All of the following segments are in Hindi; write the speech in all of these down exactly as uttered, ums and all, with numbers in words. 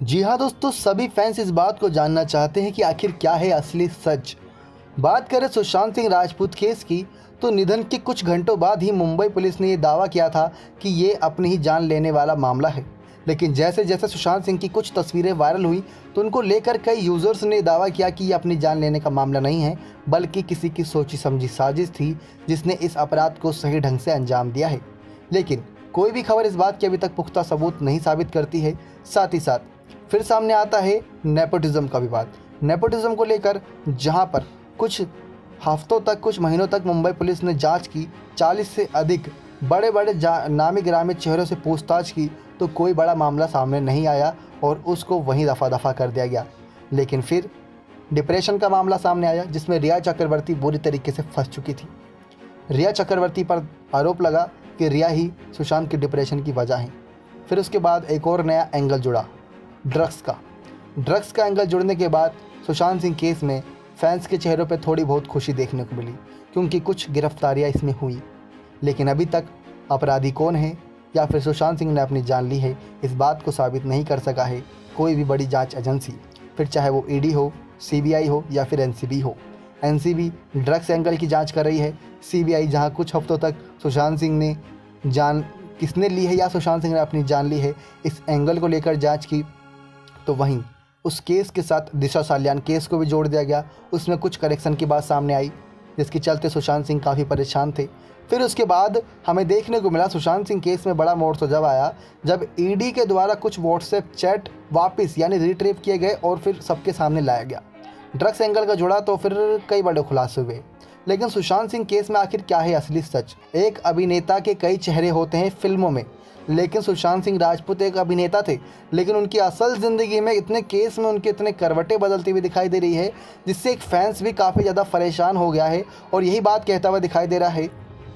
जी हाँ दोस्तों, सभी फैंस इस बात को जानना चाहते हैं कि आखिर क्या है असली सच। बात करें सुशांत सिंह राजपूत केस की, तो निधन के कुछ घंटों बाद ही मुंबई पुलिस ने ये दावा किया था कि ये अपनी ही जान लेने वाला मामला है। लेकिन जैसे जैसे सुशांत सिंह की कुछ तस्वीरें वायरल हुई तो उनको लेकर कई यूज़र्स ने दावा किया कि ये अपनी जान लेने का मामला नहीं है, बल्कि किसी की सोची समझी साजिश थी जिसने इस अपराध को सही ढंग से अंजाम दिया है। लेकिन कोई भी खबर इस बात की अभी तक पुख्ता सबूत नहीं साबित करती है। साथ ही साथ फिर सामने आता है नेपोटिज्म का विवाद। नेपोटिज्म को लेकर जहां पर कुछ हफ्तों तक, कुछ महीनों तक मुंबई पुलिस ने जांच की, चालीस से अधिक बड़े बड़े नामी गिरामी चेहरों से पूछताछ की, तो कोई बड़ा मामला सामने नहीं आया और उसको वहीं दफ़ा दफ़ा कर दिया गया। लेकिन फिर डिप्रेशन का मामला सामने आया, जिसमें रिया चक्रवर्ती बुरी तरीके से फंस चुकी थी। रिया चक्रवर्ती पर आरोप लगा कि रिया ही सुशांत के डिप्रेशन की वजह है। फिर उसके बाद एक और नया एंगल जुड़ा, ड्रग्स का। ड्रग्स का एंगल जुड़ने के बाद सुशांत सिंह केस में फैंस के चेहरों पर थोड़ी बहुत खुशी देखने को मिली, क्योंकि कुछ गिरफ्तारियां इसमें हुई। लेकिन अभी तक अपराधी कौन है या फिर सुशांत सिंह ने अपनी जान ली है, इस बात को साबित नहीं कर सका है कोई भी बड़ी जांच एजेंसी, फिर चाहे वो ईडी हो, सीबीआई हो या फिर एनसीबी हो। एनसीबी ड्रग्स एंगल की जांच कर रही है। सीबीआई जहां कुछ हफ्तों तक सुशांत सिंह ने जान किसने ली है या सुशांत सिंह ने अपनी जान ली है, इस एंगल को लेकर जांच की, तो वहीं उस केस के साथ दिशा सालियान केस को भी जोड़ दिया गया। उसमें कुछ करेक्शन की बात सामने आई, जिसके चलते सुशांत सिंह काफ़ी परेशान थे। फिर उसके बाद हमें देखने को मिला सुशांत सिंह केस में बड़ा मोड़ तो जब आया जब ईडी के द्वारा कुछ व्हाट्सएप चैट वापस यानी रिट्रीव किए गए और फिर सबके सामने लाया गया। ड्रग्स एंगल का जुड़ा तो फिर कई बड़े खुलासे हुए। लेकिन सुशांत सिंह केस में आखिर क्या है असली सच? एक अभिनेता के कई चेहरे होते हैं फिल्मों में, लेकिन सुशांत सिंह राजपूत एक अभिनेता थे, लेकिन उनकी असल ज़िंदगी में इतने केस में उनके इतने करवटें बदलती हुई दिखाई दे रही है, जिससे एक फैंस भी काफ़ी ज़्यादा परेशान हो गया है और यही बात कहता हुआ दिखाई दे रहा है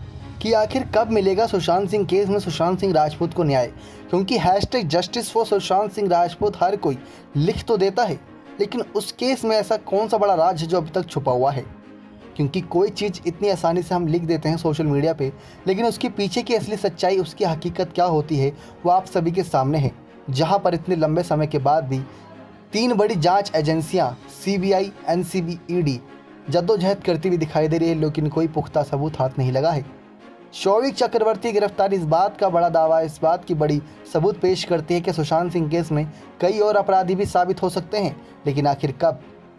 कि आखिर कब मिलेगा सुशांत सिंह केस में सुशांत सिंह राजपूत को न्याय। क्योंकि hashtag justice for Sushant Singh Rajput हर कोई लिख तो देता है, लेकिन उस केस में ऐसा कौन सा बड़ा राज है जो अभी तक छुपा हुआ है? क्योंकि कोई चीज़ इतनी आसानी से हम लिख देते हैं सोशल मीडिया पे, लेकिन उसके पीछे की असली सच्चाई, उसकी हकीकत क्या होती है, वो आप सभी के सामने है। जहां पर इतने लंबे समय के बाद भी तीन बड़ी जांच एजेंसियां सीबीआई, एनसीबी, ईडी जद्दोजहद करती हुई दिखाई दे रही है, लेकिन कोई पुख्ता सबूत हाथ नहीं लगा है। शौविक चक्रवर्ती गिरफ्तारी इस बात का बड़ा दावा, इस बात की बड़ी सबूत पेश करती है कि सुशांत सिंह केस में कई और अपराधी भी साबित हो सकते हैं, लेकिन आखिर कब?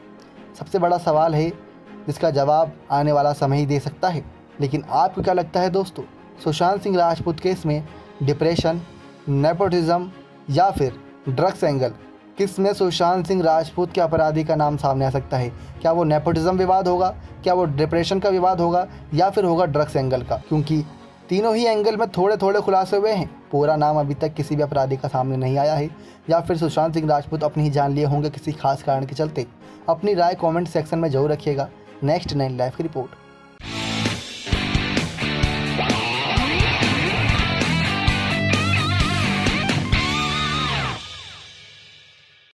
सबसे बड़ा सवाल है जिसका जवाब आने वाला समय ही दे सकता है। लेकिन आपको क्या लगता है दोस्तों, सुशांत सिंह राजपूत केस में डिप्रेशन, नेपोटिज्म या फिर ड्रग्स एंगल, किस में सुशांत सिंह राजपूत के अपराधी का नाम सामने आ सकता है? क्या वो नेपोटिज्म विवाद होगा, क्या वो डिप्रेशन का विवाद होगा, या फिर होगा ड्रग्स एंगल का? क्योंकि तीनों ही एंगल में थोड़े थोड़े खुलासे हुए हैं। पूरा नाम अभी तक किसी भी अपराधी का सामने नहीं आया है, या फिर सुशांत सिंह राजपूत अपनी ही जान लिए होंगे किसी खास कारण के चलते। अपनी राय कमेंट सेक्शन में जरूर रखिएगा। नेक्स्ट नाइन लाइव की रिपोर्ट।